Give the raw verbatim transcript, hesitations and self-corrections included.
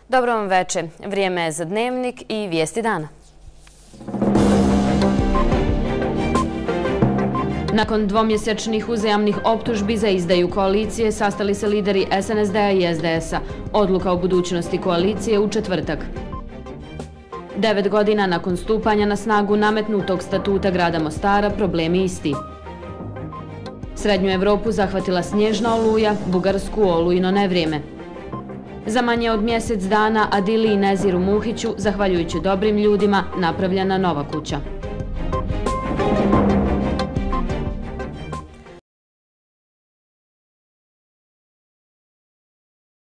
Dobro vam veče. Vrijeme je za dnevnik i vijesti dana. Nakon dvomjesečnih uzajamnih optužbi za izdaju koalicije sastali se lideri S N S D-a i S D S-a. Odluka o budućnosti koalicije u četvrtak. Devet godina nakon stupanja na snagu nametnutog statuta grada Mostara, problemi isti. Srednju Evropu zahvatila snježna oluja, Bugarsku olujno nevrijeme. Za manje od mjesec dana Adili i Neziru Muhiću, zahvaljujući dobrim ljudima, napravljena nova kuća.